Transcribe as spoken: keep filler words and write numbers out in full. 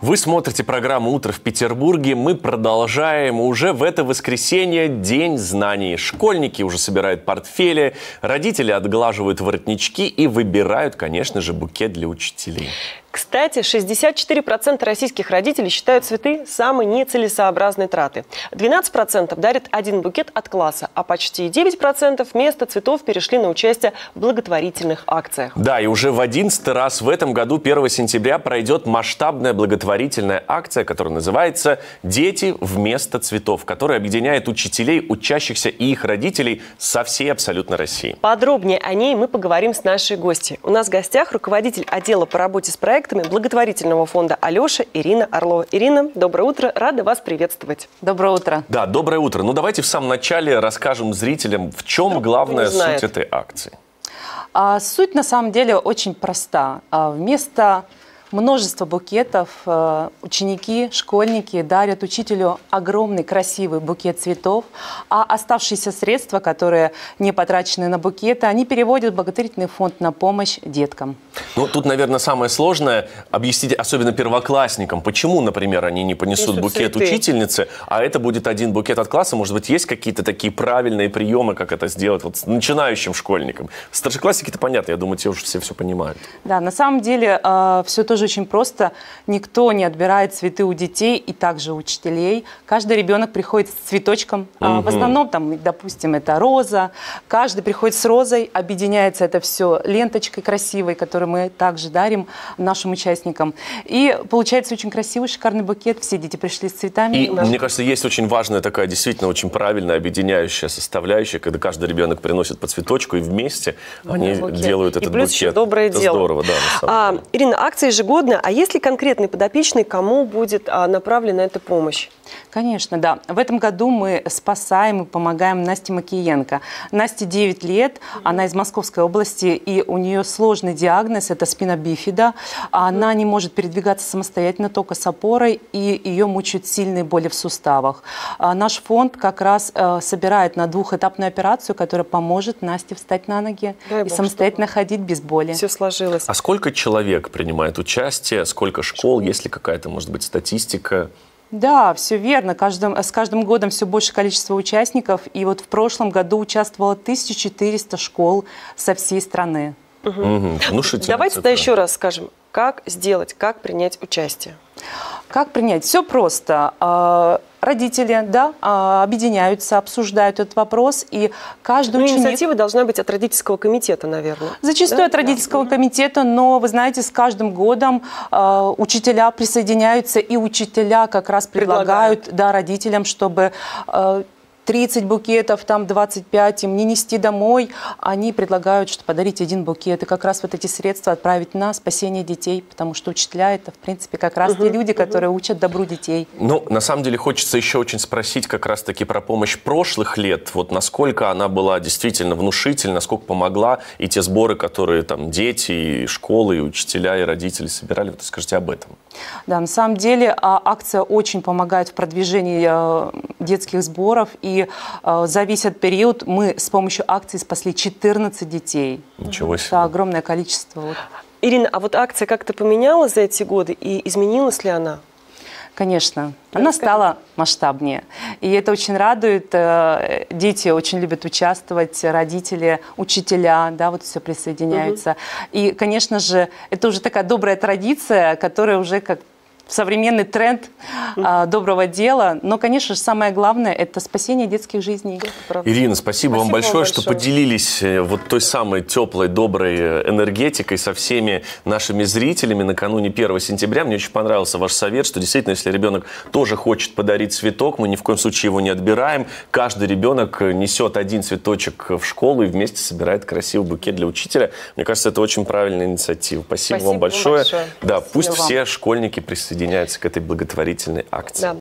Вы смотрите программу «Утро в Петербурге». Мы продолжаем. Уже в это воскресенье День знаний. Школьники уже собирают портфели, родители отглаживают воротнички и выбирают, конечно же, букет для учителей. Кстати, шестьдесят четыре процента российских родителей считают цветы самой нецелесообразной траты. двенадцать процентов дарят один букет от класса, а почти девять процентов вместо цветов перешли на участие в благотворительных акциях. Да, и уже в одиннадцатый раз в этом году, первого сентября, пройдет масштабная благотворительная акция, которая называется «Дети вместо цветов», которая объединяет учителей, учащихся и их родителей со всей абсолютно России. Подробнее о ней мы поговорим с нашей гостьей. У нас в гостях руководитель отдела по работе с проектами благотворительного фонда «Алеша» Ирина Орлова. Ирина, доброе утро, рада вас приветствовать. Доброе утро. Да, доброе утро. Ну давайте в самом начале расскажем зрителям, в чем Вдруг главная суть этой акции. А, суть на самом деле очень проста. А, вместо множества букетов э, ученики, школьники дарят учителю огромный красивый букет цветов, а оставшиеся средства, которые не потрачены на букеты, они переводят в благотворительный фонд на помощь деткам. Ну, тут, наверное, самое сложное объяснить, особенно первоклассникам, почему, например, они не понесут букет цветы. учительнице, а это будет один букет от класса. Может быть, есть какие-то такие правильные приемы, как это сделать вот начинающим школьникам? Старшеклассники-то понятно, я думаю, те уже все все понимают. Да, на самом деле э, все тоже очень просто. Никто не отбирает цветы у детей и также у учителей. Каждый ребенок приходит с цветочком. Угу. В основном, там, допустим, это роза. Каждый приходит с розой. Объединяется это все ленточкой красивой, которую мы также дарим нашим участникам. И получается очень красивый, шикарный букет. Все дети пришли с цветами. И, мне кажется, есть очень важная такая, действительно, очень правильная, объединяющая составляющая, когда каждый ребенок приносит по цветочку, и вместе да, они букет. делают этот и плюс букет. Еще доброе это дело. Здорово, да. А, Ирина, акция ежегодная. А есть ли конкретный подопечный, кому будет а, направлена эта помощь? Конечно, да. В этом году мы спасаем и помогаем Насте Макиенко. Насте девять лет, mm-hmm. она из Московской области, и у нее сложный диагноз, это спина бифида. Она mm-hmm. не может передвигаться самостоятельно, только с опорой, и ее мучают сильные боли в суставах. А наш фонд как раз э, собирает на двухэтапную операцию, которая поможет Насте встать на ноги Дай и Бог, самостоятельно чтобы... ходить без боли. Все сложилось. А сколько человек принимает участие, сколько школ, есть ли какая-то, может быть, статистика? Да, все верно. Каждым, с каждым годом все больше количество участников. И вот в прошлом году участвовало тысяча четыреста школ со всей страны. Угу. Угу. Давайте тогда еще раз скажем, как сделать, как принять участие. Как принять? Все просто. Родители, да, объединяются, обсуждают этот вопрос, и каждый ну, ученик... Инициатива должна быть от родительского комитета, наверное. Зачастую да? от родительского да. комитета, но, вы знаете, с каждым годом э, учителя присоединяются, и учителя как раз предлагают, предлагают. Да, родителям, чтобы... Э, тридцать букетов, там двадцать пять, им не нести домой. Они предлагают, что подарить один букет. И как раз вот эти средства отправить на спасение детей, потому что учителя это, в принципе, как раз uh-huh, те люди, uh-huh. которые учат добру детей. Ну, на самом деле, хочется еще очень спросить как раз-таки про помощь прошлых лет. Вот насколько она была действительно внушительна, насколько помогла, и те сборы, которые там дети, и школы, и учителя, и родители собирали. Вот скажите об этом. Да, на самом деле акция очень помогает в продвижении детских сборов. И И э, за весь этот период мы с помощью акции спасли четырнадцать детей. Ничего себе. Это огромное количество. Ирина, а вот акция как-то поменялась за эти годы и изменилась ли она? Конечно. Она стала масштабнее. И это очень радует. Дети очень любят участвовать, родители, учителя, да, вот все присоединяются. Угу. И, конечно же, это уже такая добрая традиция, которая уже как современный тренд а, доброго дела. Но, конечно же, самое главное – это спасение детских жизней. Ирина, спасибо, спасибо вам большое, большое, что поделились вот той самой теплой, доброй энергетикой со всеми нашими зрителями накануне первого сентября. Мне очень понравился ваш совет, что действительно, если ребенок тоже хочет подарить цветок, мы ни в коем случае его не отбираем. Каждый ребенок несет один цветочек в школу и вместе собирает красивый букет для учителя. Мне кажется, это очень правильная инициатива. Спасибо, спасибо вам большое. большое. Да, спасибо пусть вам. Все школьники присоединяются к этой благотворительной акции. Да.